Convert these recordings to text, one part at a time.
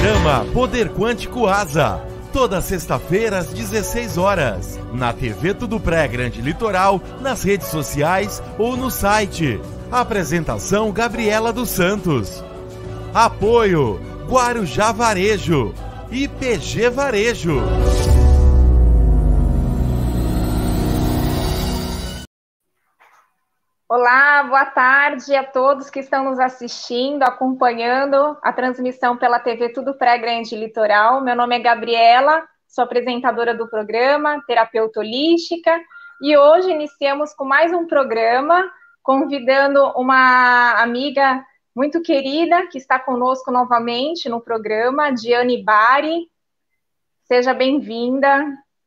Programa Poder Quântico Asa. Toda sexta-feira às 16 horas. Na TV Tudo Pré Grande Litoral, nas redes sociais ou no site. Apresentação Gabriela dos Santos. Apoio Guarujá Varejo e PG Varejo. Olá, boa tarde a todos que estão nos assistindo, acompanhando a transmissão pela TV Tudo Pré Grande Litoral. Meu nome é Gabriela, sou apresentadora do programa, terapeuta holística, e hoje iniciamos com mais um programa, convidando uma amiga muito querida que está conosco novamente no programa, Diane Bari. Seja bem-vinda.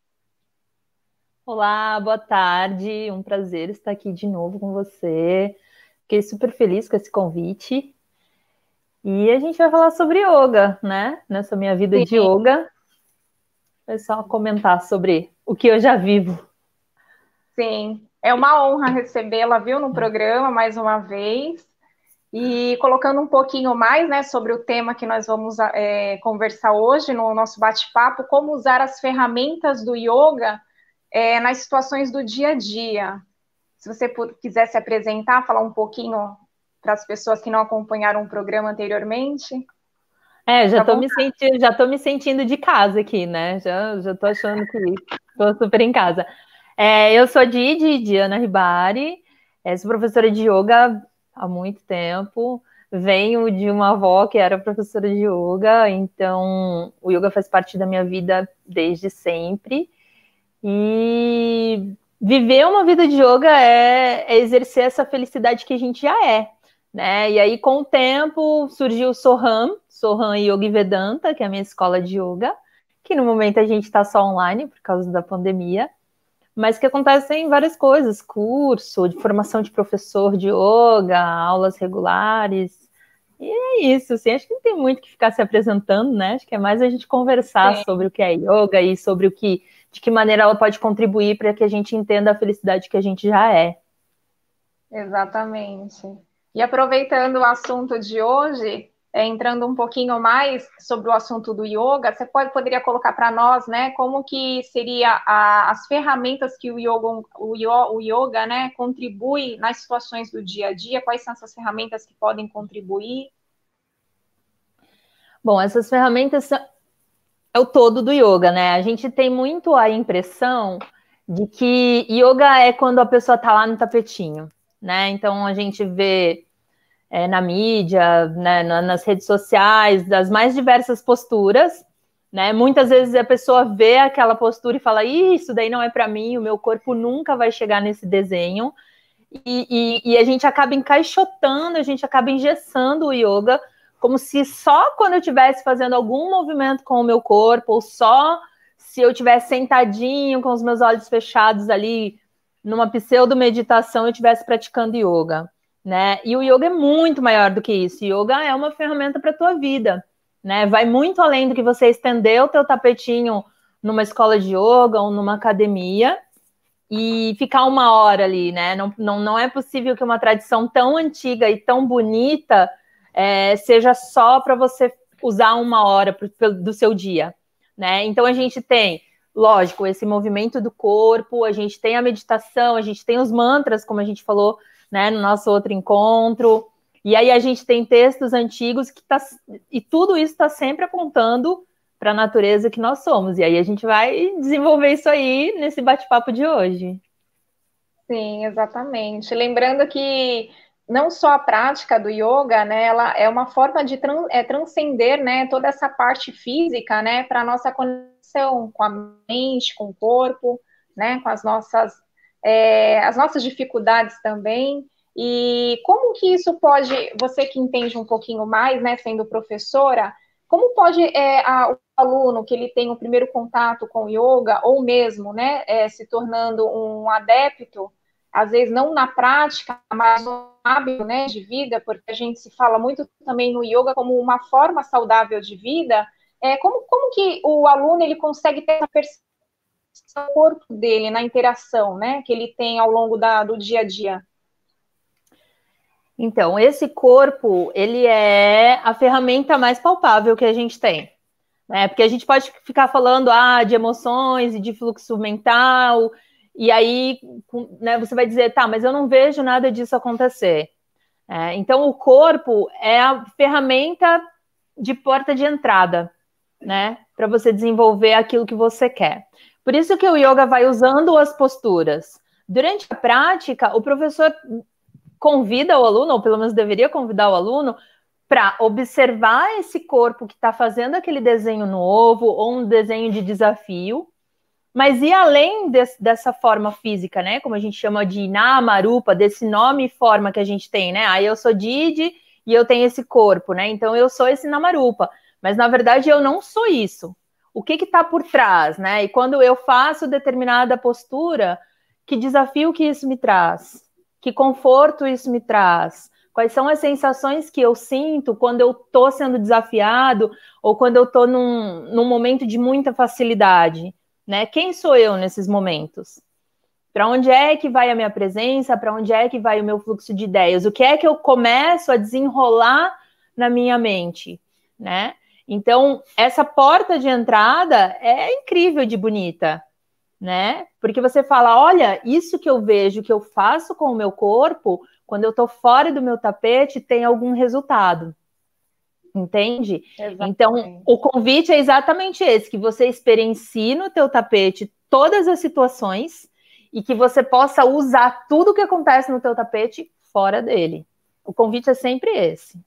Olá, boa tarde, um prazer estar aqui de novo com você. Fiquei super feliz com esse convite. E a gente vai falar sobre yoga, né? Nessa minha vida de yoga. É só comentar sobre o que eu já vivo. Sim, é uma honra recebê-la, viu, no programa mais uma vez. E colocando um pouquinho mais, né, sobre o tema que nós vamos conversar hoje no nosso bate-papo, como usar as ferramentas do yoga nas situações do dia a dia. Se você quiser se apresentar, falar um pouquinho para as pessoas que não acompanharam o programa anteriormente. Já estou me sentindo de casa aqui, né? Já estou achando que estou super em casa. Eu sou Diana Ribari, sou professora de yoga há muito tempo. Venho de uma avó que era professora de yoga, então o yoga faz parte da minha vida desde sempre. E viver uma vida de yoga é exercer essa felicidade que a gente já é, né? E aí, com o tempo, surgiu o Soham Yoga Vedanta, que é a minha escola de yoga, que no momento a gente está só online por causa da pandemia, mas que acontecem várias coisas, curso de formação de professor de yoga, aulas regulares, e é isso, assim, acho que não tem muito que ficar se apresentando, né? Acho que é mais a gente conversar sobre o que é yoga e sobre de que maneira ela pode contribuir para que a gente entenda a felicidade que a gente já é. Exatamente. E aproveitando o assunto de hoje, entrando um pouquinho mais sobre o assunto do yoga, você poderia colocar para nós, né, como que seria as ferramentas que o yoga, né, contribui nas situações do dia a dia? Quais são essas ferramentas que podem contribuir? Bom, essas ferramentas é o todo do yoga, né? A gente tem muito a impressão de que yoga é quando a pessoa está lá no tapetinho, né? Então a gente vê na mídia, né, nas redes sociais, das mais diversas posturas, né? Muitas vezes a pessoa vê aquela postura e fala: isso daí não é para mim, o meu corpo nunca vai chegar nesse desenho. E a gente acaba encaixotando, a gente acaba engessando o yoga como se só quando eu estivesse fazendo algum movimento com o meu corpo, ou só se eu estivesse sentadinho com os meus olhos fechados ali, numa pseudo-meditação, eu estivesse praticando yoga, né? E o yoga é muito maior do que isso. O yoga é uma ferramenta para a tua vida, né? Vai muito além do que você estender o teu tapetinho numa escola de yoga ou numa academia e ficar uma hora ali, né? Não é possível que uma tradição tão antiga e tão bonita seja só para você usar uma hora do seu dia, né? Então a gente tem, lógico, esse movimento do corpo, a gente tem a meditação, a gente tem os mantras, como a gente falou, né, no nosso outro encontro, e aí a gente tem textos antigos e tudo isso está sempre apontando para a natureza que nós somos. E aí a gente vai desenvolver isso aí nesse bate-papo de hoje. Sim, exatamente. Lembrando que não só a prática do yoga, né, ela é uma forma de transcender, né, toda essa parte física, né, para a nossa conexão com a mente, com o corpo, né, com as nossas dificuldades também. E como que isso pode, você que entende um pouquinho mais, né, sendo professora, como pode o aluno que ele tem o primeiro contato com o yoga, ou mesmo, né, se tornando um adepto, às vezes não na prática, mas no hábito, né, de vida, porque a gente se fala muito também no yoga como uma forma saudável de vida, como que o aluno ele consegue ter essa percepção do corpo dele na interação, né, que ele tem ao longo do dia a dia? Então, esse corpo, ele é a ferramenta mais palpável que a gente tem, né? Porque a gente pode ficar falando de emoções e de fluxo mental, e aí, né, você vai dizer, tá, mas eu não vejo nada disso acontecer. Então, o corpo é a ferramenta de porta de entrada, né, para você desenvolver aquilo que você quer. Por isso que o yoga vai usando as posturas. Durante a prática, o professor convida o aluno, ou pelo menos deveria convidar o aluno, para observar esse corpo que está fazendo aquele desenho novo, ou um desenho de desafio, mas ir além dessa forma física, né? Como a gente chama de Namarupa, desse nome e forma que a gente tem, né? Aí eu sou Didi e eu tenho esse corpo, né? Então eu sou esse Namarupa. Mas na verdade eu não sou isso. O que está por trás, né? E quando eu faço determinada postura, que desafio que isso me traz? Que conforto isso me traz? Quais são as sensações que eu sinto quando eu estou sendo desafiado ou quando eu estou num momento de muita facilidade? Né? Quem sou eu nesses momentos? Para onde é que vai a minha presença? Para onde é que vai o meu fluxo de ideias? O que é que eu começo a desenrolar na minha mente? Né? Então, essa porta de entrada é incrível de bonita, né? Porque você fala, olha, isso que eu vejo, que eu faço com o meu corpo, quando eu estou fora do meu tapete, tem algum resultado. Entende? Exatamente. Então, o convite é exatamente esse, que você experiencie no teu tapete todas as situações e que você possa usar tudo que acontece no teu tapete fora dele. O convite é sempre esse.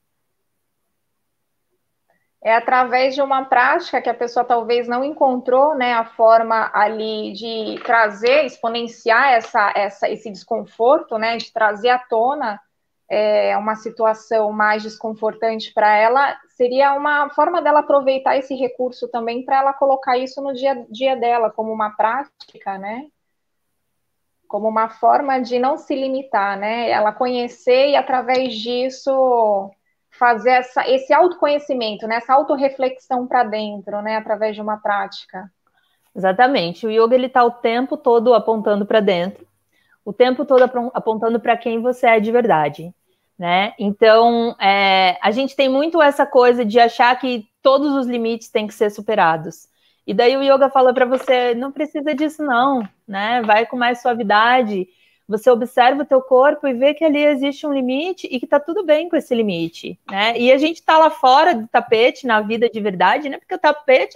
É através de uma prática que a pessoa talvez não encontrou, né, a forma ali de trazer, exponenciar esse desconforto, né, de trazer à tona uma situação mais desconfortante para ela, seria uma forma dela aproveitar esse recurso também para ela colocar isso no dia a dia dela, como uma prática, né? Como uma forma de não se limitar, né? Ela conhecer e, através disso, fazer esse autoconhecimento, né? Essa autorreflexão para dentro, né? Através de uma prática. Exatamente. O yoga, ele está o tempo todo apontando para dentro, o tempo todo apontando para quem você é de verdade, né? Então, a gente tem muito essa coisa de achar que todos os limites têm que ser superados. E daí o yoga fala para você, não precisa disso não, né? Vai com mais suavidade, você observa o teu corpo e vê que ali existe um limite e que tá tudo bem com esse limite, né? E a gente tá lá fora do tapete, na vida de verdade, né? Porque o tapete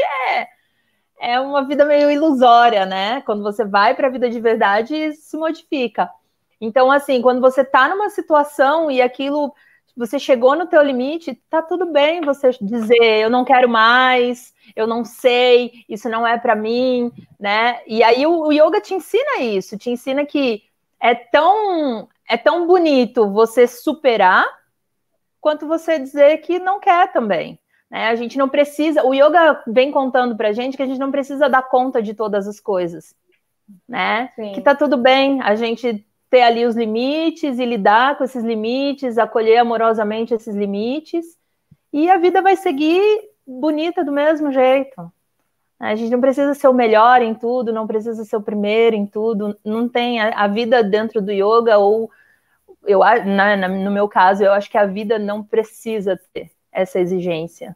é uma vida meio ilusória, né? Quando você vai para a vida de verdade, isso se modifica. Então, assim, quando você está numa situação e aquilo, você chegou no teu limite, tá tudo bem você dizer, eu não quero mais, eu não sei, isso não é para mim, né? E aí o yoga te ensina isso, te ensina que é tão bonito você superar quanto você dizer que não quer também. A gente não precisa, o yoga vem contando pra gente que a gente não precisa dar conta de todas as coisas, né? Sim. Que tá tudo bem a gente ter ali os limites e lidar com esses limites, acolher amorosamente esses limites, e a vida vai seguir bonita do mesmo jeito. A gente não precisa ser o melhor em tudo, não precisa ser o primeiro em tudo, não tem a vida dentro do yoga, ou no meu caso, eu acho que a vida não precisa ter essa exigência.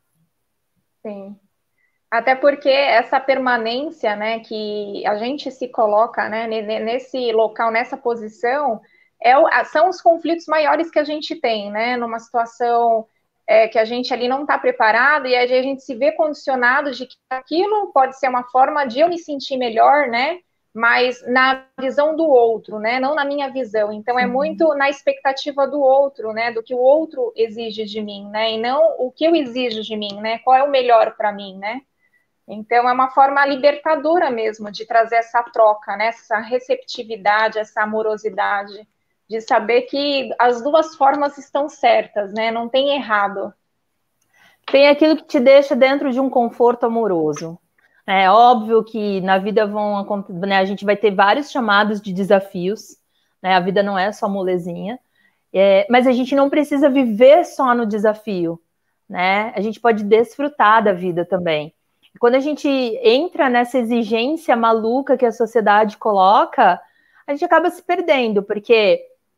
Sim. Até porque essa permanência, né, que a gente se coloca, né, nesse local, nessa posição, são os conflitos maiores que a gente tem, né, numa situação que a gente ali não está preparado, e aí a gente se vê condicionado de que aquilo pode ser uma forma de eu me sentir melhor, né, mas na visão do outro, né, não na minha visão. Então, é muito na expectativa do outro, né, do que o outro exige de mim, né, e não o que eu exijo de mim, né, qual é o melhor para mim, né. Então, é uma forma libertadora mesmo de trazer essa troca, né, essa receptividade, essa amorosidade, de saber que as duas formas estão certas, né, não tem errado. Tem aquilo que te deixa dentro de um conforto amoroso. É óbvio que na vida né, a gente vai ter vários chamados de desafios, né, a vida não é só molezinha, mas a gente não precisa viver só no desafio, né, a gente pode desfrutar da vida também. Quando a gente entra nessa exigência maluca que a sociedade coloca, a gente acaba se perdendo, porque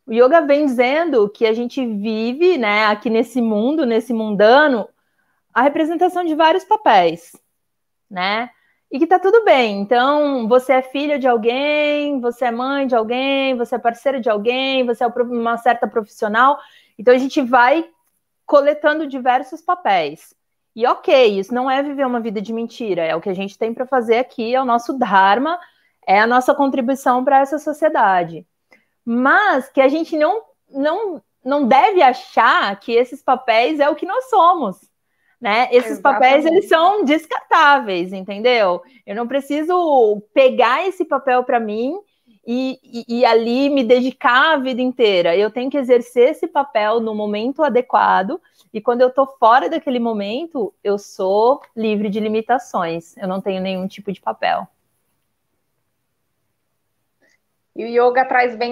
O yoga vem dizendo que a gente vive, né, aqui nesse mundo, nesse mundano, a representação de vários papéis, né? E que tá tudo bem. Então, você é filha de alguém, você é mãe de alguém, você é parceira de alguém, você é uma certa profissional. Então, a gente vai coletando diversos papéis. E ok, isso não é viver uma vida de mentira, é o que a gente tem para fazer aqui, é o nosso dharma, é a nossa contribuição para essa sociedade. Mas que a gente não deve achar que esses papéis é o que nós somos, né? Esses papéis, eles são descartáveis, entendeu? Eu não preciso pegar esse papel para mim e ali me dedicar a vida inteira. Eu tenho que exercer esse papel no momento adequado, e quando eu estou fora daquele momento, eu sou livre de limitações. Eu não tenho nenhum tipo de papel. E o yoga traz bem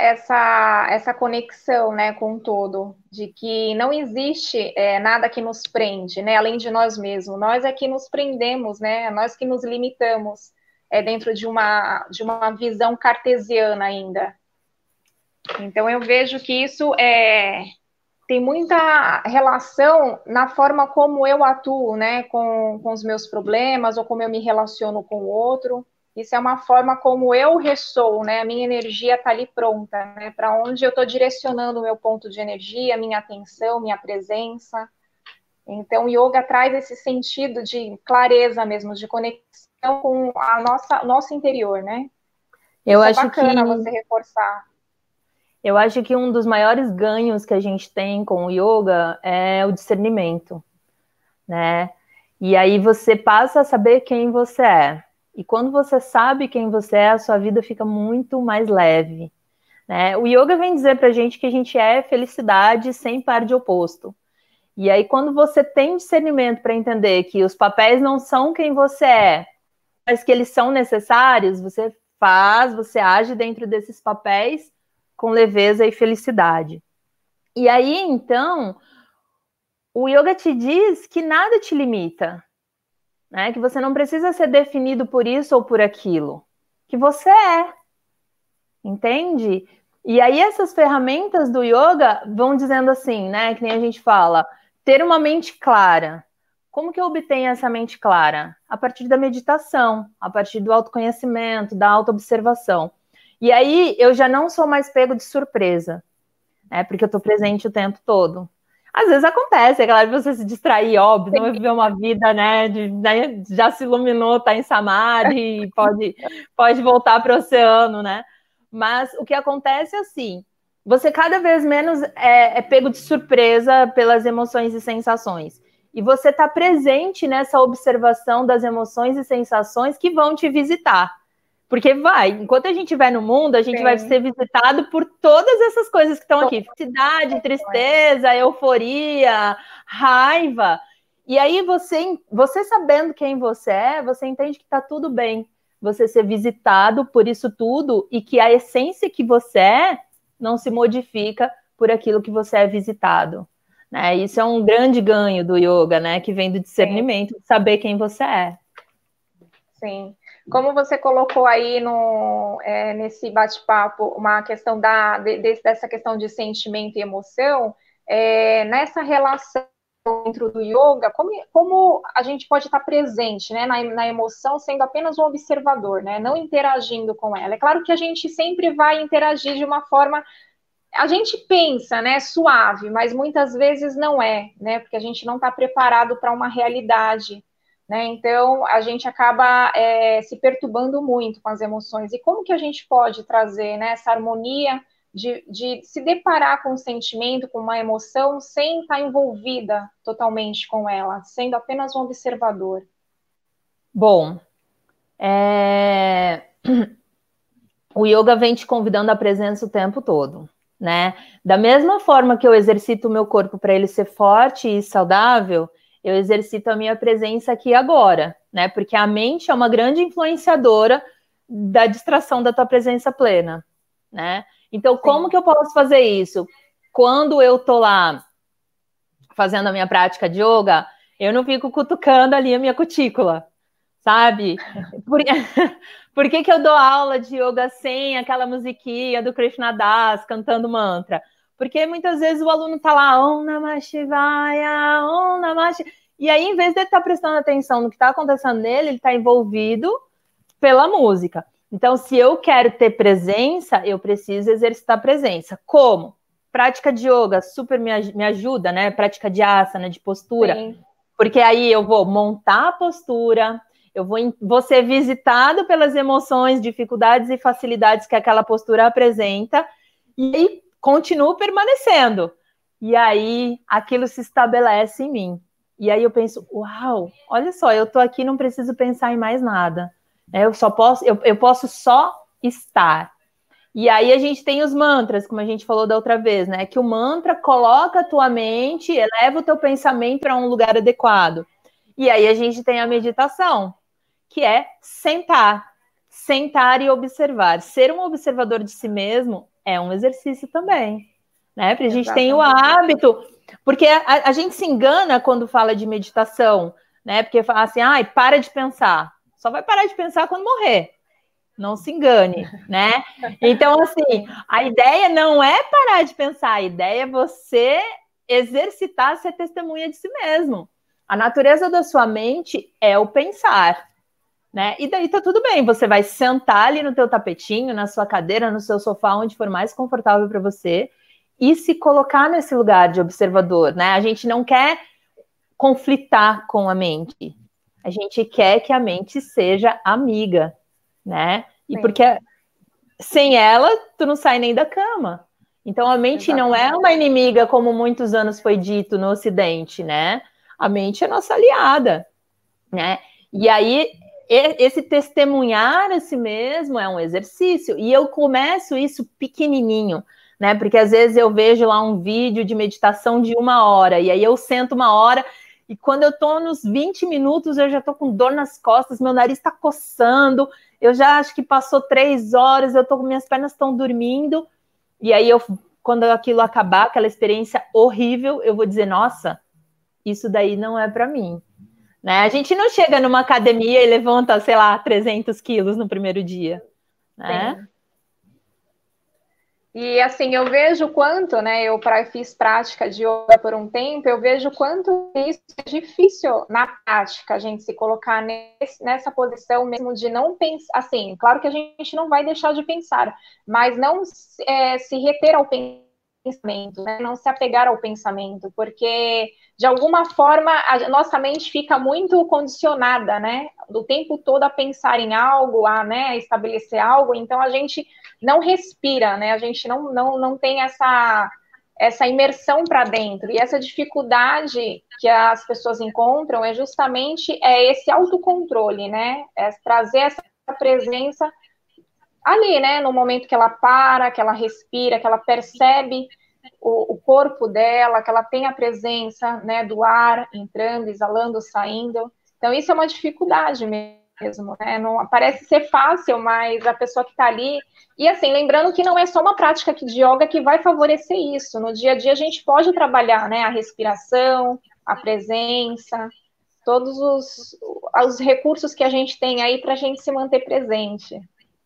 essa conexão, né, com o todo, de que não existe nada que nos prende, né, além de nós mesmos. Nós é que nos prendemos, né, nós que nos limitamos dentro de uma visão cartesiana ainda. Então, eu vejo que isso tem muita relação na forma como eu atuo, né, com os meus problemas, ou como eu me relaciono com o outro. Isso é uma forma como eu ressoo, né? A minha energia está ali pronta, né? Para onde eu estou direcionando o meu ponto de energia, minha atenção, minha presença. Então, o yoga traz esse sentido de clareza mesmo, de conexão com nosso interior, né? Eu Isso acho é bacana que você reforçar. Eu acho que um dos maiores ganhos que a gente tem com o yoga é o discernimento, né? E aí você passa a saber quem você é. E quando você sabe quem você é, a sua vida fica muito mais leve, né? O yoga vem dizer pra gente que a gente é felicidade sem par de oposto. E aí quando você tem discernimento para entender que os papéis não são quem você é, mas que eles são necessários, você age dentro desses papéis com leveza e felicidade. E aí, então, o yoga te diz que nada te limita, né? Que você não precisa ser definido por isso ou por aquilo, que você é, entende? E aí essas ferramentas do yoga vão dizendo assim, né? Que nem a gente fala, ter uma mente clara. Como que eu obtenho essa mente clara? A partir da meditação, a partir do autoconhecimento, da autoobservação. E aí eu já não sou mais pego de surpresa, né? Porque eu estou presente o tempo todo. Às vezes acontece, é claro, você se distrair, óbvio, não viver uma vida, né, já se iluminou, está em samadhi, pode voltar para o oceano, né? Mas o que acontece é assim, você cada vez menos é pego de surpresa pelas emoções e sensações. E você está presente nessa observação das emoções e sensações que vão te visitar. Porque enquanto a gente estiver no mundo, a gente vai ser visitado por todas essas coisas que estão aqui. Felicidade, tristeza, euforia, raiva. E aí você sabendo quem você é, você entende que está tudo bem. Você ser visitado por isso tudo e que a essência que você é não se modifica por aquilo que você é visitado. Né? Isso é um grande ganho do yoga, né? Que vem do discernimento, de saber quem você é. Sim. Como você colocou aí nesse bate-papo uma questão dessa questão de sentimento e emoção, nessa relação dentro do yoga, como a gente pode estar presente, né, na emoção, sendo apenas um observador, né, não interagindo com ela. É claro que a gente sempre vai interagir de uma forma, a gente pensa, né, suave, mas muitas vezes não é, né, porque a gente não está preparado para uma realidade. Né? Então, a gente acaba se perturbando muito com as emoções. E como que a gente pode trazer, né, essa harmonia de se deparar com um sentimento, com uma emoção, sem estar envolvida totalmente com ela, sendo apenas um observador? Bom, o yoga vem te convidando à presença o tempo todo, né? Da mesma forma que eu exercito o meu corpo para ele ser forte e saudável, eu exercito a minha presença aqui agora, né? Porque a mente é uma grande influenciadora da distração da tua presença plena, né? Então, como que eu posso fazer isso? Quando eu tô lá fazendo a minha prática de yoga, eu não fico cutucando ali a minha cutícula, sabe? Por que eu dou aula de yoga sem aquela musiquinha do Krishna Das cantando mantra? Porque muitas vezes o aluno está lá, Om Namah Shivaya, Om Namah Shivaya. E aí, em vez de ele estar prestando atenção no que está acontecendo nele, ele está envolvido pela música. Então, se eu quero ter presença, eu preciso exercitar presença. Como? Prática de yoga super me ajuda, né? Prática de asana, de postura. Sim. Porque aí eu vou montar a postura, eu vou ser visitado pelas emoções, dificuldades e facilidades que aquela postura apresenta, e aí continuo permanecendo. E aí aquilo se estabelece em mim. E aí eu penso, uau, olha só, eu tô aqui, não preciso pensar em mais nada. Eu posso só estar. E aí a gente tem os mantras, como a gente falou da outra vez, né? Que o mantra coloca a tua mente, eleva o teu pensamento para um lugar adequado. E aí a gente tem a meditação, que é sentar e observar. Ser um observador de si mesmo é um exercício também, né? Porque a gente tem o hábito, porque a gente se engana quando fala de meditação, né? Porque fala assim, para de pensar. Só vai parar de pensar quando morrer. Não se engane, né? Então, assim, a ideia não é parar de pensar, a ideia é você exercitar, ser testemunha de si mesmo. A natureza da sua mente é o pensar, né? E daí tá tudo bem, você vai sentar ali no teu tapetinho, na sua cadeira, no seu sofá, onde for mais confortável para você, e se colocar nesse lugar de observador, né? A gente não quer conflitar com a mente, a gente quer que a mente seja amiga, né? E porque sem ela, tu não sai nem da cama. Então, a mente não é uma inimiga, como muitos anos foi dito no Ocidente, né? A mente é nossa aliada, né? E aí, esse testemunhar a si mesmo é um exercício. E eu começo isso pequenininho, né? Porque às vezes eu vejo lá um vídeo de meditação de 1 hora, e aí eu sento 1 hora, e quando eu tô nos 20 minutos, eu já tô com dor nas costas, meu nariz tá coçando, eu já acho que passou 3 horas, minhas pernas estão dormindo, e aí quando aquilo acabar, aquela experiência horrível, eu vou dizer, nossa, isso daí não é para mim, né? A gente não chega numa academia e levanta, sei lá, 300 quilos no primeiro dia, né? Sim. E assim, eu vejo quanto, né, eu fiz prática de yoga por um tempo, eu vejo quanto isso é difícil na prática, a gente se colocar nessa posição mesmo de não pensar, assim, claro que a gente não vai deixar de pensar, mas não se reter ao pensamento, né, não se apegar ao pensamento, porque de alguma forma a nossa mente fica muito condicionada, né, do tempo todo a pensar em algo, a estabelecer algo, então a gente não respira, né? A gente não tem essa imersão para dentro. E essa dificuldade que as pessoas encontram é justamente esse autocontrole, né? É trazer essa presença ali, né? No momento que ela para, que ela respira, que ela percebe o corpo dela, que ela tem a presença, né, do ar entrando, exalando, saindo. Então, isso é uma dificuldade mesmo, né? Não parece ser fácil, mas a pessoa que está ali... E assim, lembrando que não é só uma prática de yoga que vai favorecer isso. No dia a dia a gente pode trabalhar, né? A respiração, a presença, todos os recursos que a gente tem aí para a gente se manter presente.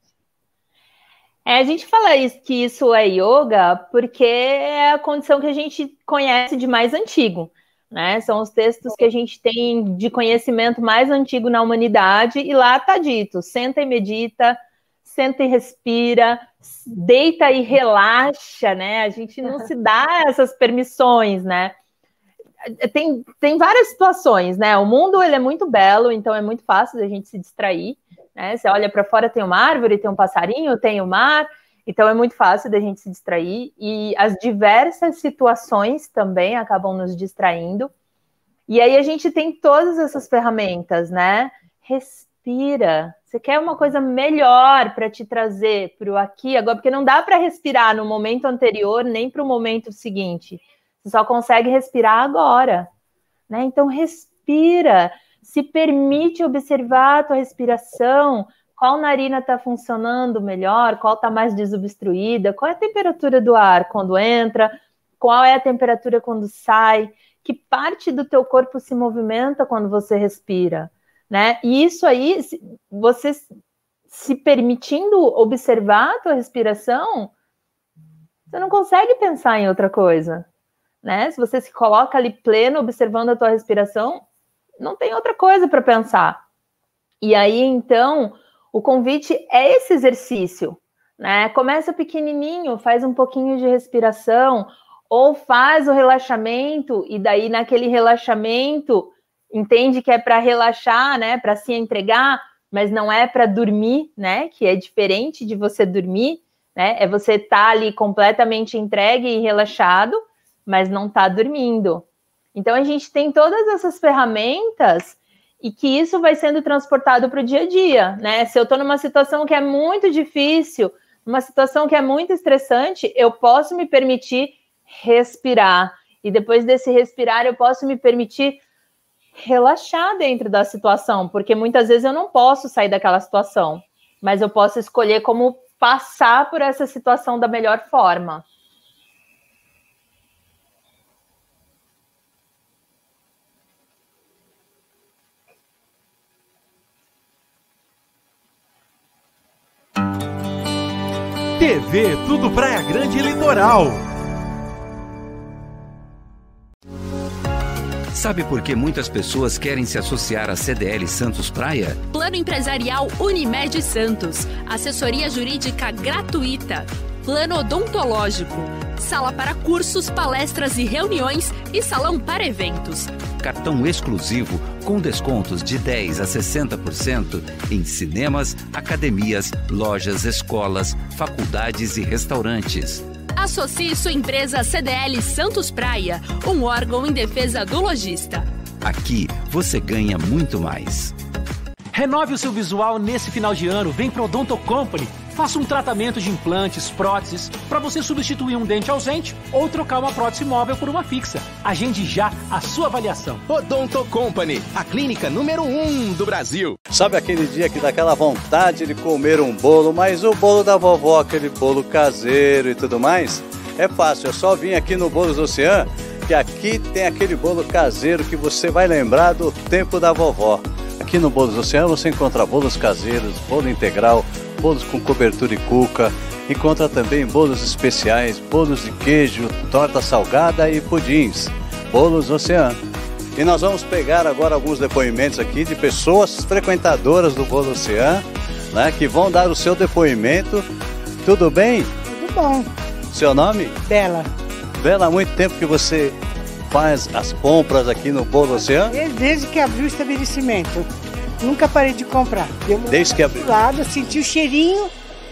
A gente fala que isso é yoga porque é a condição que a gente conhece de mais antigo, né? São os textos que a gente tem de conhecimento mais antigo na humanidade, e lá está dito, senta e medita, senta e respira, deita e relaxa, né? A gente não se dá essas permissões, né? Tem várias situações, né? O mundo, ele é muito belo, então é muito fácil da gente se distrair, né? Você olha para fora, tem uma árvore, tem um passarinho, tem o mar, então é muito fácil da gente se distrair, e as diversas situações também acabam nos distraindo, e aí a gente tem todas essas ferramentas, né? Respira. Você quer uma coisa melhor para te trazer para o aqui agora, porque não dá para respirar no momento anterior nem para o momento seguinte. Você só consegue respirar agora, né? Então respira, se permite observar a tua respiração, qual narina está funcionando melhor, qual está mais desobstruída, qual é a temperatura do ar quando entra, qual é a temperatura quando sai, que parte do teu corpo se movimenta quando você respira, né? E isso aí, você se permitindo observar a tua respiração, você não consegue pensar em outra coisa, né? Se você se coloca ali pleno, observando a tua respiração, não tem outra coisa para pensar. E aí, então, o convite é esse exercício, né? Começa pequenininho, faz um pouquinho de respiração, ou faz o relaxamento, e daí naquele relaxamento, entende que é para relaxar, né? Para se entregar, mas não é para dormir, né? Que é diferente de você dormir, né? É você estar ali completamente entregue e relaxado, mas não tá dormindo. Então, a gente tem todas essas ferramentas e que isso vai sendo transportado para o dia a dia, né? Se eu estou numa situação que é muito difícil, uma situação que é muito estressante, eu posso me permitir respirar. E depois desse respirar, eu posso me permitir relaxar dentro da situação, porque muitas vezes eu não posso sair daquela situação, mas eu posso escolher como passar por essa situação da melhor forma. TV Tudo Praia Grande Litoral. Sabe por que muitas pessoas querem se associar à CDL Santos Praia? Plano Empresarial Unimed Santos. Assessoria Jurídica gratuita. Plano Odontológico. Sala para cursos, palestras e reuniões e salão para eventos. Cartão exclusivo com descontos de 10% a 60% em cinemas, academias, lojas, escolas, faculdades e restaurantes. Associe sua empresa CDL Santos Praia, um órgão em defesa do lojista. Aqui você ganha muito mais. Renove o seu visual nesse final de ano. Vem pro Odonto Company. Faça um tratamento de implantes, próteses, para você substituir um dente ausente ou trocar uma prótese móvel por uma fixa. Agende já a sua avaliação. Odonto Company, a clínica número 1 do Brasil. Sabe aquele dia que dá aquela vontade de comer um bolo, mas o bolo da vovó, aquele bolo caseiro e tudo mais? É fácil, é só vir aqui no Bolos Ocean, que aqui tem aquele bolo caseiro que você vai lembrar do tempo da vovó. Aqui no Bolos Ocean você encontra bolos caseiros, bolo integral, bolos com cobertura e cuca, encontra também bolos especiais, bolos de queijo, torta salgada e pudins. Bolos Ocean. E nós vamos pegar agora alguns depoimentos aqui de pessoas frequentadoras do Bolo Ocean, né, que vão dar o seu depoimento. Tudo bem? Tudo bom. Seu nome? Bela. Bela, há muito tempo que você faz as compras aqui no Bolo Ocean? Desde que abriu o estabelecimento. Nunca parei de comprar. Desde que abriu? Do lado, senti o cheirinho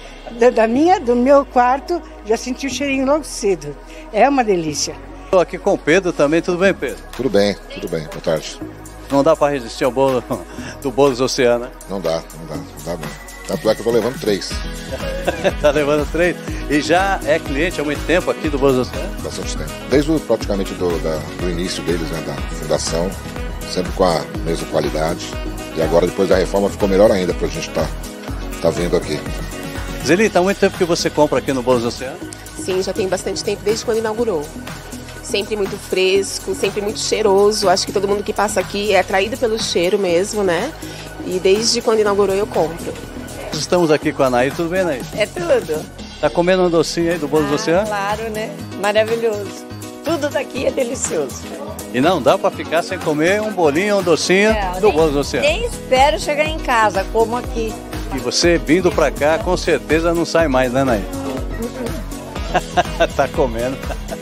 do meu quarto, já senti o cheirinho logo cedo. É uma delícia. Estou aqui com o Pedro também. Tudo bem, Pedro? Tudo bem. Boa tarde. Não dá para resistir ao bolo do Bolos Ocean, né? Não dá mesmo. Tanto é que eu tô levando 3. Tá levando 3? E já é cliente há muito tempo aqui do Bolos Ocean? Bastante tempo. Desde praticamente do início deles, né, da fundação, sempre com a mesma qualidade. E agora, depois da reforma, ficou melhor ainda pra gente tá vindo aqui. Zelita, há muito tempo que você compra aqui no Bolos Ocean? Sim, já tem bastante tempo, desde quando inaugurou. Sempre muito fresco, sempre muito cheiroso. Acho que todo mundo que passa aqui é atraído pelo cheiro mesmo, né? E desde quando inaugurou eu compro. Estamos aqui com a Anaí. Tudo bem, Anaí? É tudo. Tá comendo um docinho aí do Bolos Ocean? Claro, né? Maravilhoso. Tudo daqui é delicioso. E não dá para ficar sem comer um bolinho, um docinho do Bolos Ocean. Nem espero chegar em casa, como aqui. E você vindo para cá, com certeza não sai mais, né, Anaí? Tá comendo.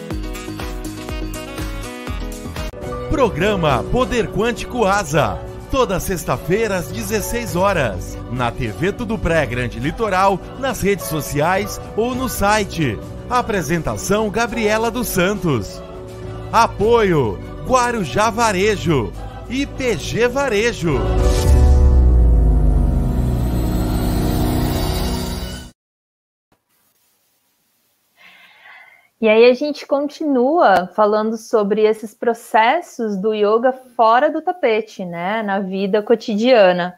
Programa Poder Quântico Asa. Toda sexta-feira às 16 horas. Na TV Tudo Pré Grande Litoral, nas redes sociais ou no site. Apresentação Gabriela dos Santos. Apoio Guarujá Varejo e PG Varejo. E aí a gente continua falando sobre esses processos do yoga fora do tapete, né? Na vida cotidiana.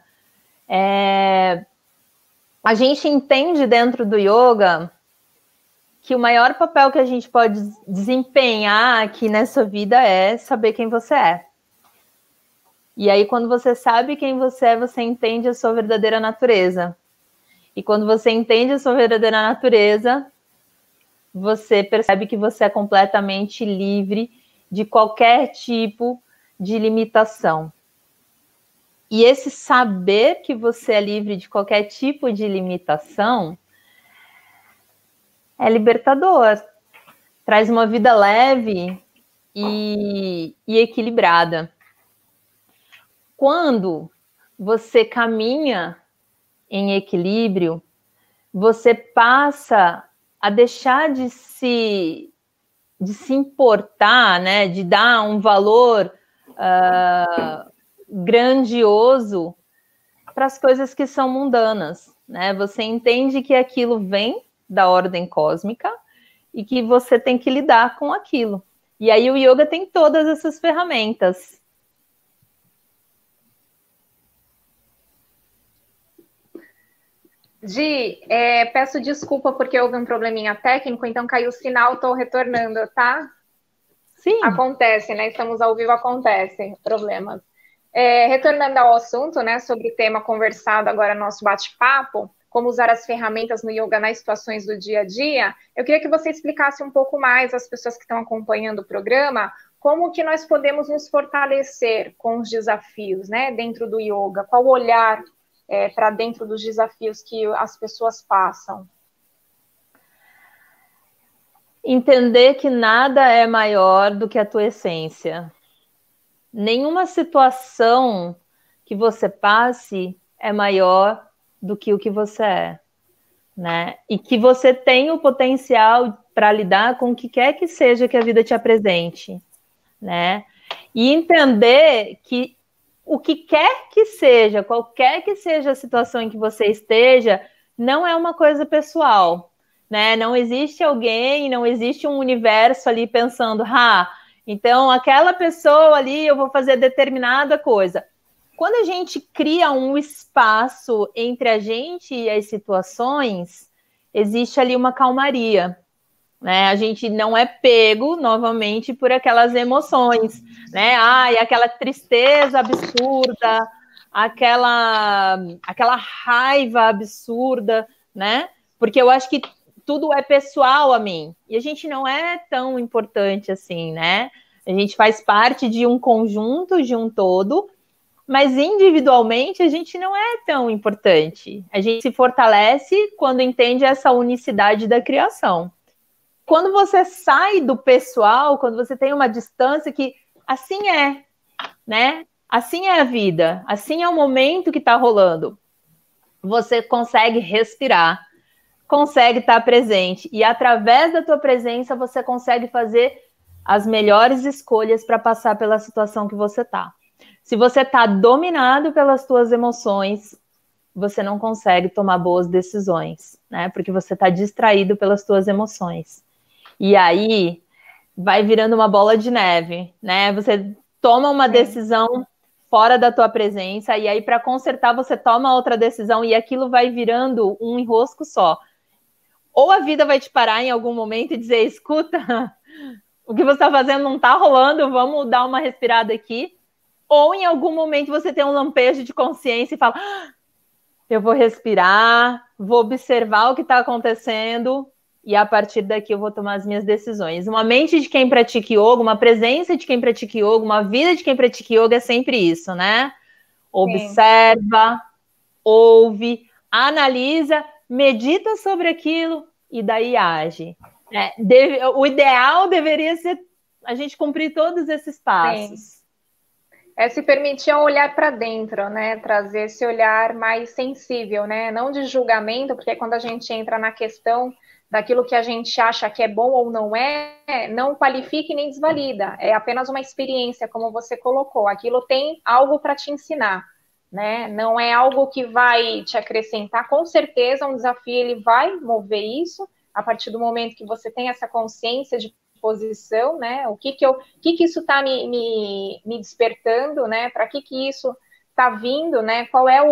A gente entende dentro do yoga que o maior papel que a gente pode desempenhar aqui nessa vida é saber quem você é. E aí, quando você sabe quem você é, você entende a sua verdadeira natureza. E quando você entende a sua verdadeira natureza, você percebe que você é completamente livre de qualquer tipo de limitação. E esse saber que você é livre de qualquer tipo de limitação é libertador. Traz uma vida leve e equilibrada. Quando você caminha em equilíbrio, você passa a deixar de se importar, né, de dar um valor grandioso para as coisas que são mundanas, né? Você entende que aquilo vem da ordem cósmica e que você tem que lidar com aquilo. E aí o yoga tem todas essas ferramentas. Gi, peço desculpa porque houve um probleminha técnico, então caiu o sinal, estou retornando, tá? Sim. Acontece, né? Estamos ao vivo, acontece problemas. Retornando ao assunto, né, sobre o tema conversado agora no nosso bate-papo, como usar as ferramentas no yoga nas situações do dia a dia, eu queria que você explicasse um pouco mais às pessoas que estão acompanhando o programa, como que nós podemos nos fortalecer com os desafios, né, dentro do yoga, qual o olhar para dentro dos desafios que as pessoas passam. Entender que nada é maior do que a tua essência. Nenhuma situação que você passe é maior do que o que você é, né? E que você tem o potencial para lidar com o que quer que seja que a vida te apresente, né? E entender que o que quer que seja, qualquer que seja a situação em que você esteja, não é uma coisa pessoal, né? Não existe alguém, não existe um universo ali pensando, então aquela pessoa ali eu vou fazer determinada coisa. Quando a gente cria um espaço entre a gente e as situações, existe ali uma calmaria, né? A gente não é pego novamente por aquelas emoções, né? Aquela tristeza absurda, aquela raiva absurda, né? Porque eu acho que tudo é pessoal a mim, e a gente não é tão importante assim, né? A gente faz parte de um conjunto, de um todo, mas individualmente a gente não é tão importante. A gente se fortalece quando entende essa unicidade da criação. Quando você sai do pessoal, quando você tem uma distância que assim é, né? Assim é a vida, assim é o momento que está rolando. Você consegue respirar, consegue estar presente, e através da tua presença você consegue fazer as melhores escolhas para passar pela situação que você está. Se você está dominado pelas tuas emoções, você não consegue tomar boas decisões, né? Porque você está distraído pelas tuas emoções. E aí vai virando uma bola de neve, né? Você toma uma decisão fora da tua presença, e aí para consertar você toma outra decisão, e aquilo vai virando um enrosco só. Ou a vida vai te parar em algum momento e dizer, escuta, o que você está fazendo não está rolando, vamos dar uma respirada aqui. Ou em algum momento você tem um lampejo de consciência e fala, eu vou respirar, vou observar o que está acontecendo, e a partir daqui eu vou tomar as minhas decisões. Uma mente de quem pratica yoga, uma presença de quem pratica yoga, uma vida de quem pratica yoga é sempre isso, né? Observa, ouve, analisa, medita sobre aquilo e daí age. O ideal deveria ser a gente cumprir todos esses passos. Se permitir olhar para dentro, né? Trazer esse olhar mais sensível, né? Não de julgamento, porque quando a gente entra na questão daquilo que a gente acha que é bom ou não não qualifica e nem desvalida. É apenas uma experiência, como você colocou. Aquilo tem algo para te ensinar, né? Não é algo que vai te acrescentar. Com certeza, um desafio ele vai mover isso a partir do momento que você tem essa consciência de posição, né? O que isso está me despertando, né? Para que isso está vindo, né? Qual é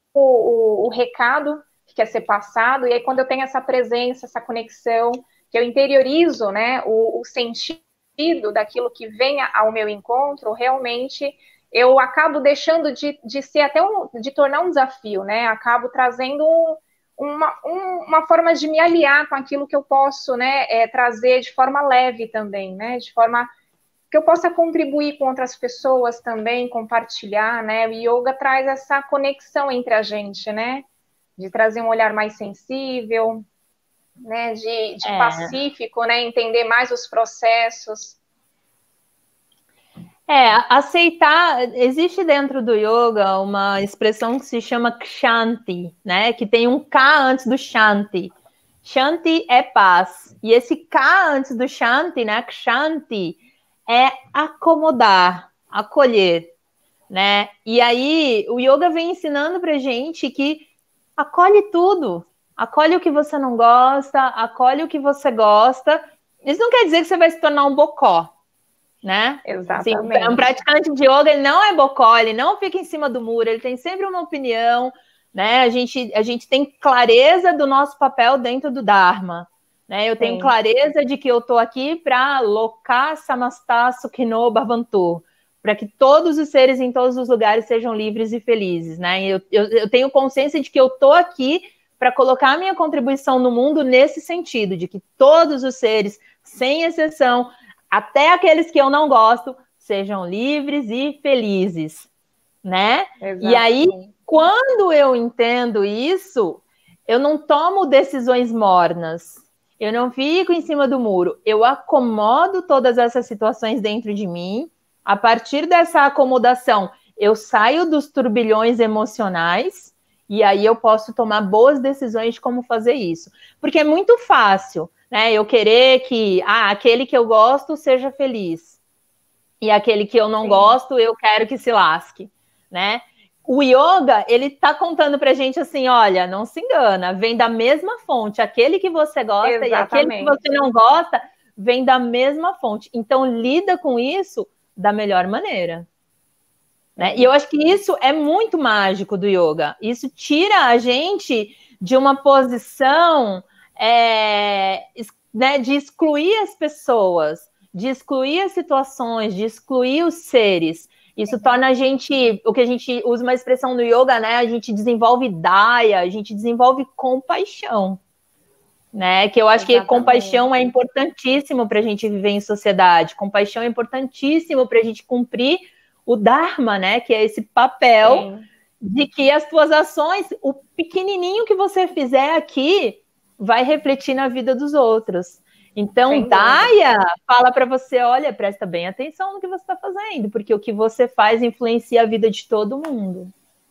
o recado que quer ser passado? E aí, quando eu tenho essa presença, essa conexão, que eu interiorizo, né? O sentido daquilo que vem ao meu encontro, realmente eu acabo deixando de ser até de tornar um desafio, né? Acabo trazendo uma forma de me aliar com aquilo que eu posso, né, trazer de forma leve também, né, de forma que eu possa contribuir com outras pessoas também, compartilhar, né, o yoga traz essa conexão entre a gente, né, de trazer um olhar mais sensível, né, de pacífico, né, entender mais os processos. Aceitar, existe dentro do yoga uma expressão que se chama Kshanti, né? Que tem um K antes do Shanti. Shanti é paz. E esse K antes do Shanti, né? Kshanti é acomodar, acolher, né? E aí o yoga vem ensinando pra gente que acolhe tudo. Acolhe o que você não gosta, acolhe o que você gosta. Isso não quer dizer que você vai se tornar um bocó, né? Exatamente. Assim, um praticante de yoga, ele não é bocó, ele não fica em cima do muro, ele tem sempre uma opinião, né? A gente tem clareza do nosso papel dentro do Dharma, né? Eu tenho clareza de que eu estou aqui para Loka Samasta Sukhino Bhavantu, para que todos os seres em todos os lugares sejam livres e felizes, né? Eu tenho consciência de que eu estou aqui para colocar a minha contribuição no mundo nesse sentido, de que todos os seres, sem exceção, até aqueles que eu não gosto, sejam livres e felizes, né? Exatamente. E aí, quando eu entendo isso, eu não tomo decisões mornas, eu não fico em cima do muro, eu acomodo todas essas situações dentro de mim. A partir dessa acomodação, eu saio dos turbilhões emocionais e aí eu posso tomar boas decisões de como fazer isso. Porque é muito fácil, né, eu querer que aquele que eu gosto seja feliz e aquele que eu não gosto, eu quero que se lasque, né? O yoga, ele tá contando pra gente assim, olha, não se engana, vem da mesma fonte, aquele que você gosta e aquele que você não gosta vem da mesma fonte. Então, lida com isso da melhor maneira, né? E eu acho que isso é muito mágico do yoga. Isso tira a gente de uma posição né, de excluir as pessoas, de excluir as situações, de excluir os seres. Isso torna a gente, o que a gente usa uma expressão no yoga, né? A gente desenvolve daya, a gente desenvolve compaixão, né? Que eu acho que compaixão é importantíssimo para a gente viver em sociedade. Compaixão é importantíssimo para a gente cumprir o Dharma, né? Que é esse papel de que as tuas ações, o pequenininho que você fizer aqui, vai refletir na vida dos outros. Então, Daya fala para você, olha, presta bem atenção no que você está fazendo, porque o que você faz influencia a vida de todo mundo.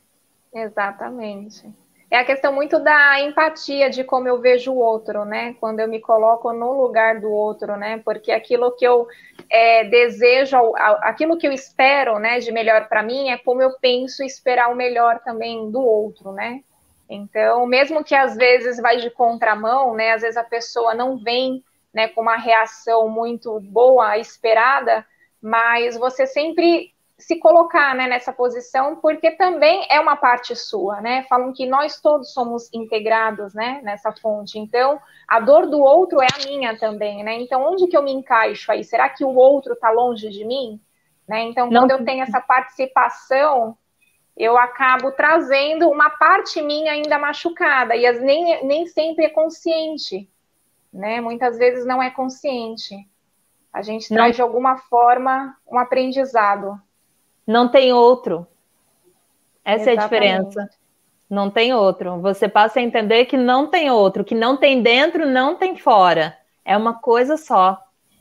Exatamente. É a questão muito da empatia, de como eu vejo o outro, né? Quando eu me coloco no lugar do outro, né? Porque aquilo que eu desejo, aquilo que eu espero, né, de melhor para mim, é como eu penso esperar o melhor também do outro, né? Então, mesmo que às vezes vai de contramão, né? Às vezes a pessoa não vem, né, com uma reação muito boa, esperada, mas você sempre se colocar, né, nessa posição, porque também é uma parte sua, né? Falam que nós todos somos integrados, né, nessa fonte. Então, a dor do outro é a minha também, né? Então, onde que eu me encaixo aí? Será que o outro está longe de mim? Né? Então, quando eu tenho essa participação, eu acabo trazendo uma parte minha ainda machucada, e nem sempre é consciente, né? Muitas vezes não é consciente. A gente traz de alguma forma um aprendizado. Não tem outro. Essa é a diferença. Não tem outro. Você passa a entender que não tem outro, que não tem dentro, não tem fora. É uma coisa só.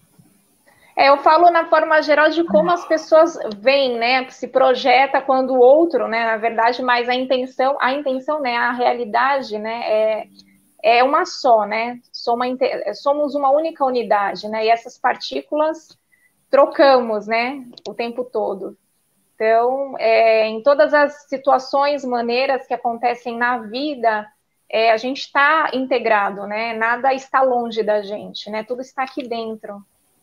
Eu falo na forma geral de como as pessoas veem, né? Se projeta quando o outro, né? Na verdade, mas a intenção, né? A realidade, né? É uma só, né? Somos uma única unidade, né? E essas partículas trocamos, né? O tempo todo. Então, em todas as situações, maneiras que acontecem na vida, a gente está integrado, né? Nada está longe da gente, né? Tudo está aqui dentro.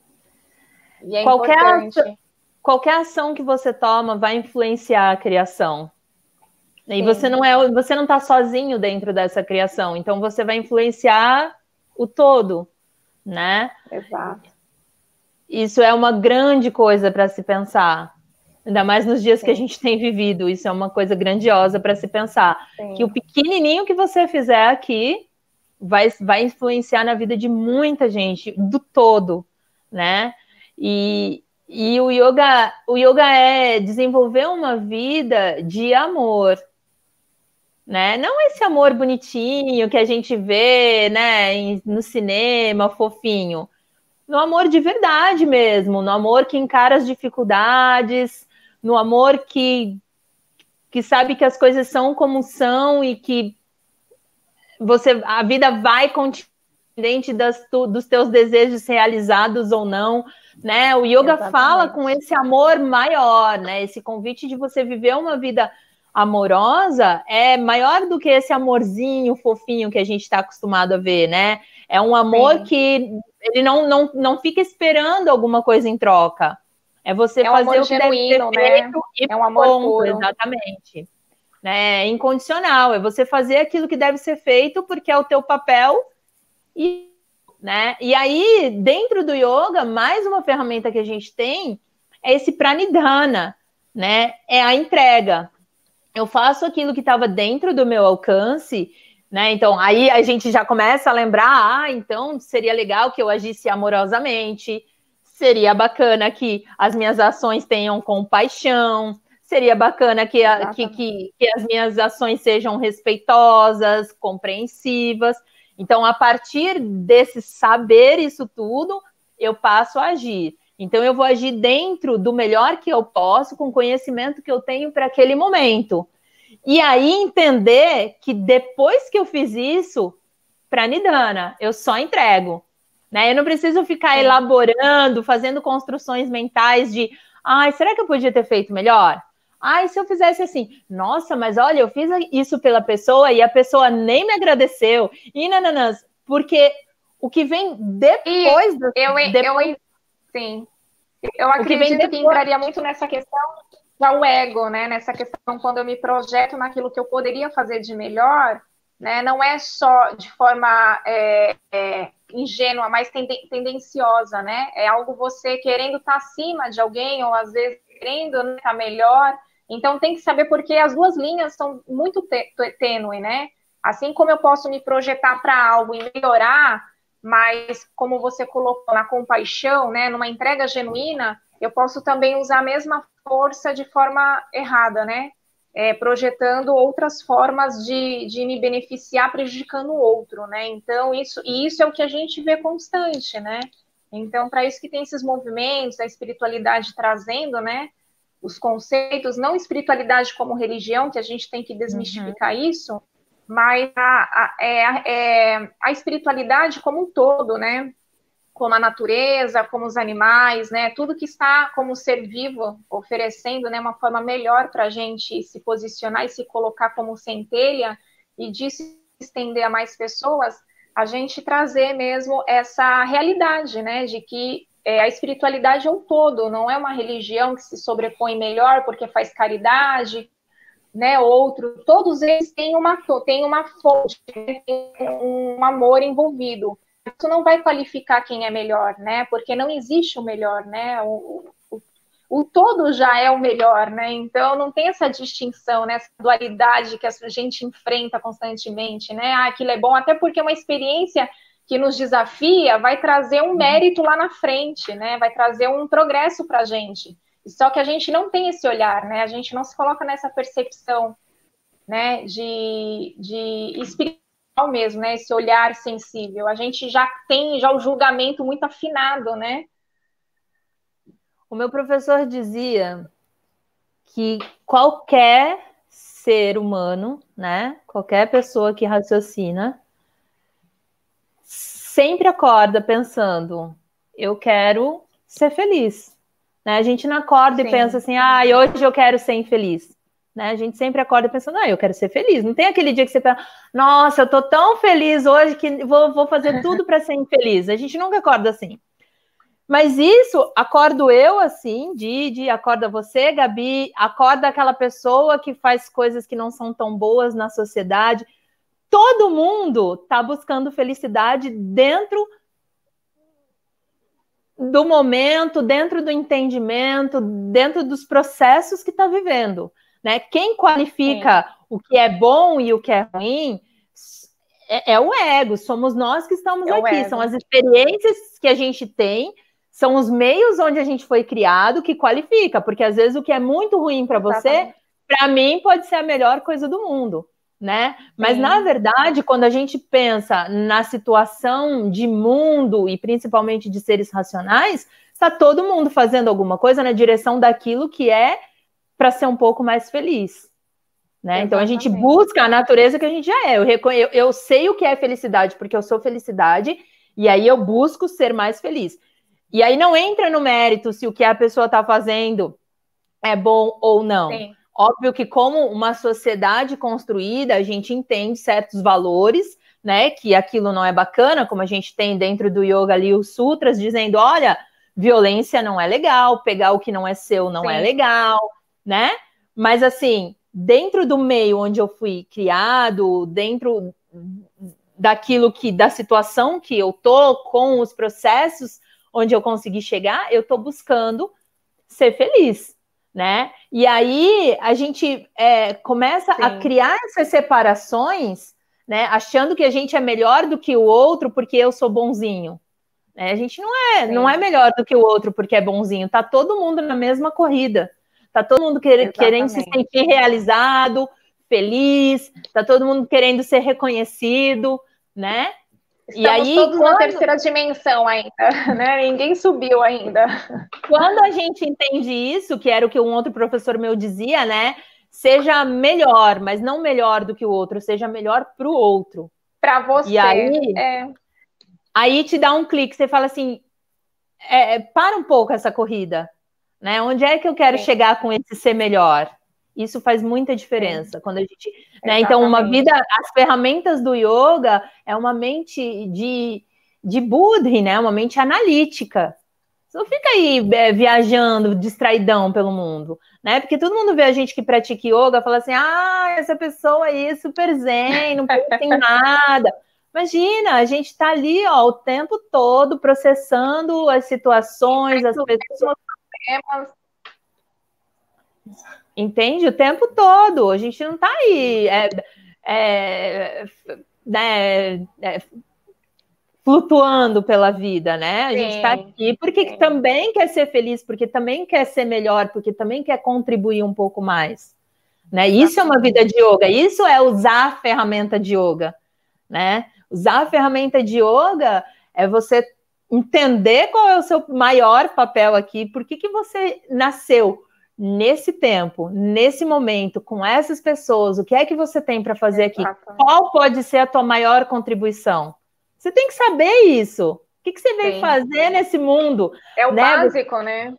E é importante. Qualquer ação que você toma vai influenciar a criação. E você não está sozinho dentro dessa criação, então você vai influenciar o todo, né? Exato. Isso é uma grande coisa para se pensar. Ainda mais nos dias que a gente tem vivido. Isso é uma coisa grandiosa para se pensar. Sim. Que o pequenininho que você fizer aqui vai influenciar na vida de muita gente, do todo, né? E o yoga é desenvolver uma vida de amor, né? Não esse amor bonitinho que a gente vê, né, no cinema, fofinho. No amor de verdade mesmo, no amor que encara as dificuldades, no amor que sabe que as coisas são como são e que a vida vai continuar independente dos teus desejos realizados ou não, né? O yoga Exatamente. Fala com esse amor maior, né? Esse convite de você viver uma vida amorosa é maior do que esse amorzinho fofinho que a gente está acostumado a ver, né? É um amor Sim. que ele não fica esperando alguma coisa em troca. É você fazer o que genuíno, deve ser feito, né? É um amor puro. Exatamente. Né? É incondicional, é você fazer aquilo que deve ser feito porque é o teu papel. Né? E aí, dentro do yoga, mais uma ferramenta que a gente tem é esse pranidhana, né? É a entrega. Eu faço aquilo que estava dentro do meu alcance, né? Então, aí a gente já começa a lembrar, então seria legal que eu agisse amorosamente, seria bacana que as minhas ações tenham compaixão, seria bacana que as minhas ações sejam respeitosas, compreensivas. Então, a partir desse saber isso tudo, eu passo a agir. Então, eu vou agir dentro do melhor que eu posso, com o conhecimento que eu tenho para aquele momento. E aí, entender que depois que eu fiz isso, pranidhana, eu só entrego. Né? Eu não preciso ficar elaborando, fazendo construções mentais de será que eu podia ter feito melhor? Se eu fizesse assim, nossa, mas olha, eu fiz isso pela pessoa e a pessoa nem me agradeceu. E nananãs, porque o que vem depois... Sim. Eu acredito que entraria muito nessa questão já o ego, né? Nessa questão quando eu me projeto naquilo que eu poderia fazer de melhor, né? Não é só de forma ingênua, mas tendenciosa, né? É algo você querendo estar acima de alguém ou às vezes querendo estar melhor. Então, tem que saber porque as duas linhas são muito tênue, né? Assim como eu posso me projetar para algo e melhorar, mas como você colocou na compaixão, né, numa entrega genuína, eu posso também usar a mesma força de forma errada, né? Projetando outras formas de me beneficiar, prejudicando o outro, né? Então, isso é o que a gente vê constante, né? Então, para isso que tem esses movimentos, a espiritualidade trazendo, né? Os conceitos, não espiritualidade como religião, que a gente tem que desmistificar isso, mas a espiritualidade como um todo, né? Como a natureza, como os animais, né? Tudo que está como ser vivo, oferecendo, né, uma forma melhor para a gente se posicionar e se colocar como centelha e de se estender a mais pessoas, a gente trazer mesmo essa realidade, né? De que a espiritualidade é um todo, não é uma religião que se sobrepõe melhor porque faz caridade, né? Outro, todos eles têm uma fonte, tem um amor envolvido. Isso não vai qualificar quem é melhor, né? Porque não existe o melhor, né? O todo já é o melhor, né? Então não tem essa distinção, né? Essa dualidade que a gente enfrenta constantemente, né? Aquilo é bom, até porque é uma experiência que nos desafia, vai trazer um mérito lá na frente, né? Vai trazer um progresso para a gente. Só que a gente não tem esse olhar, né? A gente não se coloca nessa percepção, né? De espiritual mesmo, né? Esse olhar sensível. A gente já tem o julgamento muito afinado, né? O meu professor dizia que qualquer ser humano, né? Qualquer pessoa que raciocina sempre acorda pensando, eu quero ser feliz. Né? A gente não acorda e pensa assim, hoje eu quero ser infeliz. Né? A gente sempre acorda pensando, eu quero ser feliz. Não tem aquele dia que você pensa, nossa, eu tô tão feliz hoje que vou fazer tudo para ser infeliz. A gente nunca acorda assim. Mas isso, acordo eu assim, Didi, acorda você, Gabi, acorda aquela pessoa que faz coisas que não são tão boas na sociedade. Todo mundo está buscando felicidade dentro do momento, dentro do entendimento, dentro dos processos que está vivendo, né? Quem qualifica o que é bom e o que é ruim é o ego, somos nós que estamos aqui, são as experiências que a gente tem, são os meios onde a gente foi criado que qualifica, porque às vezes o que é muito ruim para você, para mim pode ser a melhor coisa do mundo, né? Mas na verdade, quando a gente pensa na situação de mundo e principalmente de seres racionais, está todo mundo fazendo alguma coisa na direção daquilo que é para ser um pouco mais feliz. Né? Então a gente busca a natureza que a gente já é. Eu sei o que é felicidade, porque eu sou felicidade, e aí eu busco ser mais feliz. E aí não entra no mérito se o que a pessoa está fazendo é bom ou não. Sim. Óbvio que, como uma sociedade construída, a gente entende certos valores, né? Que aquilo não é bacana, como a gente tem dentro do yoga ali os sutras, dizendo: olha, violência não é legal, pegar o que não é seu não é legal, né? Mas assim, dentro do meio onde eu fui criado, dentro daquilo da situação que eu tô, com os processos onde eu consegui chegar, eu tô buscando ser feliz, né? E aí a gente começa a criar essas separações, né? Achando que a gente é melhor do que o outro porque eu sou bonzinho. A gente não é melhor do que o outro porque é bonzinho. Tá todo mundo na mesma corrida. Tá todo mundo querendo se sentir realizado, feliz, tá todo mundo querendo ser reconhecido, né? Estamos aí, todos na terceira dimensão ainda, né? Ninguém subiu ainda. Quando a gente entende isso, que era o que um outro professor meu dizia, né? Seja melhor, mas não melhor do que o outro, seja melhor para o outro. Para você. E aí te dá um clique, você fala assim, para um pouco essa corrida. Né? Onde é que eu quero chegar com esse ser melhor? Isso faz muita diferença. Quando a gente, né? Então, uma vida, as ferramentas do yoga é uma mente de Buddha, né? Uma mente analítica. Você não fica aí viajando, distraidão pelo mundo, né? Porque todo mundo vê a gente que pratica yoga e fala assim: essa pessoa aí é super zen, não pensa em nada. Imagina, a gente está ali, ó, o tempo todo processando as situações, as pessoas. Entende? O tempo todo. A gente não está aí flutuando pela vida, né? A gente está aqui porque também quer ser feliz, porque também quer ser melhor, porque também quer contribuir um pouco mais. Né? Isso é uma vida de yoga. Isso é usar a ferramenta de yoga. Né? Usar a ferramenta de yoga é você entender qual é o seu maior papel aqui, por que você nasceu nesse tempo, nesse momento, com essas pessoas, o que é que você tem para fazer aqui? Qual pode ser a tua maior contribuição? Você tem que saber isso. O que você veio fazer nesse mundo? É o básico, né?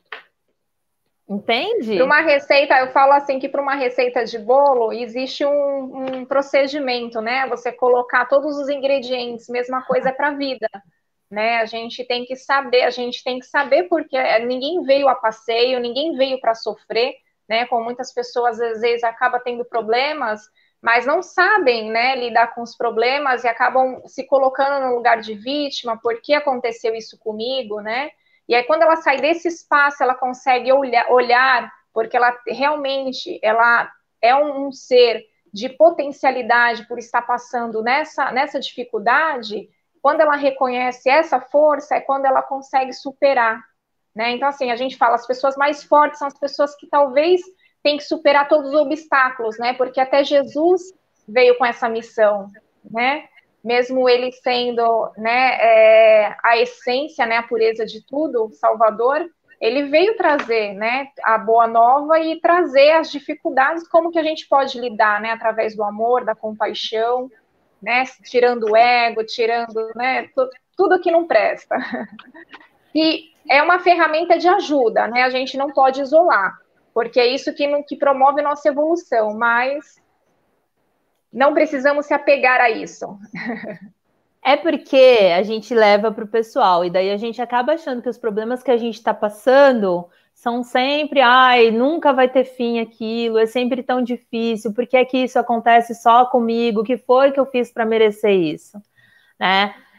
Entende? Para uma receita, eu falo assim que para uma receita de bolo existe um procedimento, né? Você colocar todos os ingredientes, mesma coisa para a vida. Né? A gente tem que saber porque ninguém veio a passeio, ninguém veio para sofrer, né? Como muitas pessoas às vezes acabam tendo problemas, mas não sabem, né, lidar com os problemas e acabam se colocando no lugar de vítima, por que aconteceu isso comigo, né? E aí quando ela sai desse espaço, ela consegue olhar porque ela realmente é um ser de potencialidade por estar passando nessa dificuldade. Quando ela reconhece essa força, é quando ela consegue superar, né? Então, assim, a gente fala, as pessoas mais fortes são as pessoas que talvez têm que superar todos os obstáculos, né? Porque até Jesus veio com essa missão, né? Mesmo ele sendo, né, a essência, né, a pureza de tudo, Salvador, ele veio trazer, né, a boa nova e trazer as dificuldades, como que a gente pode lidar, né, através do amor, da compaixão, né, tirando o ego, tirando, né, tudo que não presta. E é uma ferramenta de ajuda, né, a gente não pode isolar, porque é isso que promove a nossa evolução, mas não precisamos se apegar a isso. É porque a gente leva para o pessoal, e daí a gente acaba achando que os problemas que a gente está passando são sempre, nunca vai ter fim aquilo, é sempre tão difícil, por que é que isso acontece só comigo? O que foi que eu fiz para merecer isso? Né?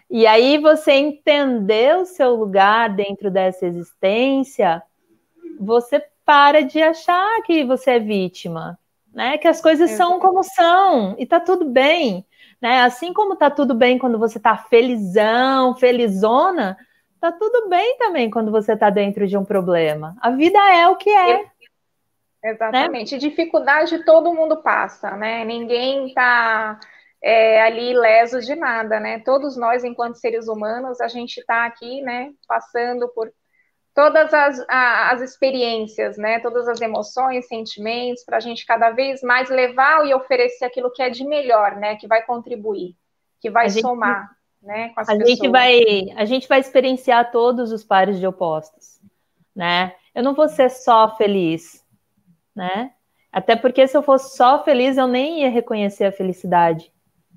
E aí você entender o seu lugar dentro dessa existência, você para de achar que você é vítima, né? Que as coisas são como são e tá tudo bem, né? Assim como tá tudo bem quando você tá felizão, felizona, tá tudo bem também quando você tá dentro de um problema. A vida é o que é. Exatamente. Né? Dificuldade todo mundo passa, né? Ninguém tá ali ileso de nada, né? Todos nós, enquanto seres humanos, a gente tá aqui, né? Passando por todas as experiências, né? Todas as emoções, sentimentos, para a gente cada vez mais levar e oferecer aquilo que é de melhor, né? Que vai contribuir, que vai somar, né? Com as pessoas. A gente vai experienciar todos os pares de opostos, né? Eu não vou ser só feliz, né? Até porque se eu fosse só feliz, eu nem ia reconhecer a felicidade.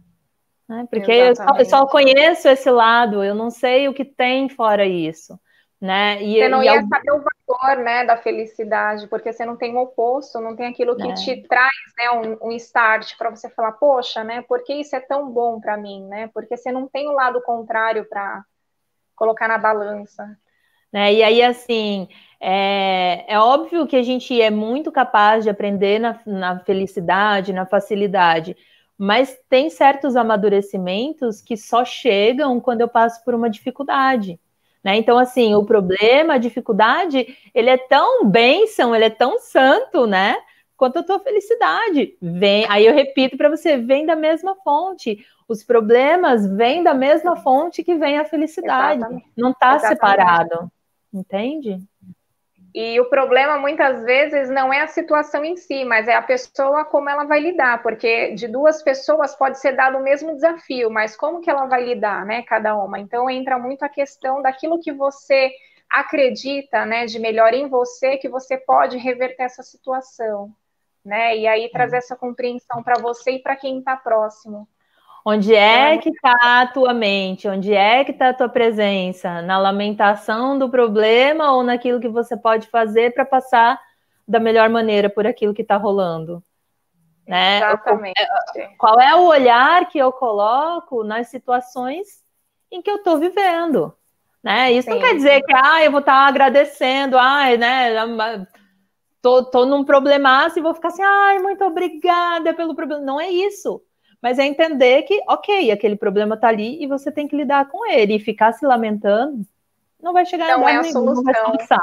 Né? Porque eu só conheço esse lado, eu não sei o que tem fora isso. Né? Você não ia saber o valor, né, da felicidade, porque você não tem o oposto, não tem aquilo que te traz, né, um start para você falar, poxa, né, por que isso é tão bom para mim, né? Porque você não tem o lado contrário para colocar na balança. Né? E aí, assim, é óbvio que a gente é muito capaz de aprender na felicidade, na facilidade, mas tem certos amadurecimentos que só chegam quando eu passo por uma dificuldade. Né? Então, assim, o problema, a dificuldade, ele é tão bênção, ele é tão santo, né? Quanto a tua felicidade. Aí eu repito para você, vem da mesma fonte. Os problemas vêm da mesma fonte que vem a felicidade. Exatamente. Não está separado. Entende? E o problema, muitas vezes, não é a situação em si, mas é a pessoa como ela vai lidar, porque de duas pessoas pode ser dado o mesmo desafio, mas como que ela vai lidar, né, cada uma? Então, entra muito a questão daquilo que você acredita, né, de melhor em você, que você pode reverter essa situação, né, e aí trazer essa compreensão para você e para quem está próximo. Onde é que está a tua mente? Onde é que está a tua presença? Na lamentação do problema ou naquilo que você pode fazer para passar da melhor maneira por aquilo que está rolando? Né? Exatamente. Qual é o olhar que eu coloco nas situações em que eu estou vivendo? Né? Isso não quer dizer que eu vou estar agradecendo, né? Tô num problemaço e vou ficar assim, muito obrigada pelo problema. Não é isso. Mas é entender que, ok, aquele problema está ali e você tem que lidar com ele. E ficar se lamentando não vai chegar a lugar nenhum, não vai solucionar.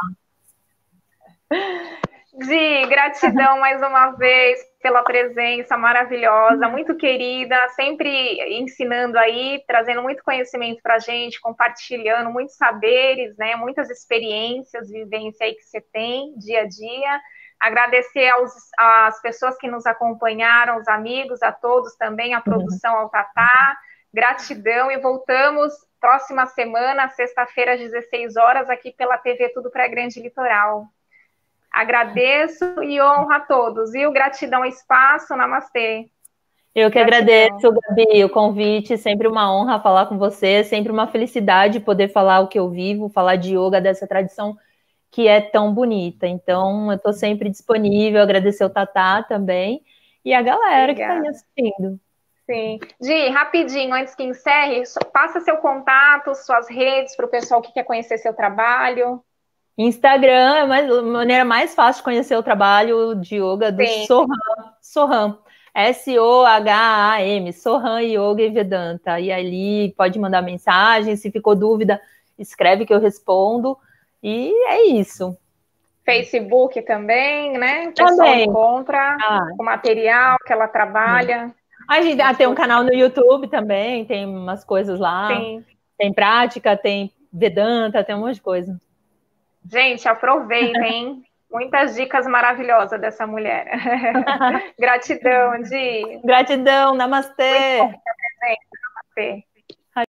Gi, gratidão mais uma vez pela presença maravilhosa, muito querida, sempre ensinando aí, trazendo muito conhecimento para a gente, compartilhando muitos saberes, né, muitas experiências, vivência aí que você tem dia a dia. Agradecer às pessoas que nos acompanharam, os amigos, a todos também, a produção, ao Tatá. Gratidão e voltamos próxima semana, sexta-feira, às 16 horas, aqui pela TV Tudo Pra Grande Litoral. Agradeço e honro a todos. E gratidão, espaço, namastê. Eu que agradeço, Gabi, o convite, sempre uma honra falar com você, sempre uma felicidade poder falar o que eu vivo, falar de yoga, dessa tradição que é tão bonita. Então, eu estou sempre disponível, agradecer o Tatá também, e a galera que está aí assistindo. Sim. Gi, rapidinho, antes que encerre, passa seu contato, suas redes, para o pessoal que quer conhecer seu trabalho. Instagram é a maneira mais fácil de conhecer o trabalho de yoga do Soham. S-O-H-A-M, Soham Yoga e Vedanta. E ali pode mandar mensagem, se ficou dúvida, escreve que eu respondo. E é isso. Facebook também, né? O pessoal encontra o material que ela trabalha. A gente tem um canal no YouTube também, tem umas coisas lá. Sim. Tem prática, tem Vedanta, tem um monte de coisa. Gente, aproveitem. Muitas dicas maravilhosas dessa mulher. Gratidão, Gi. Gratidão, namastê. Namastê.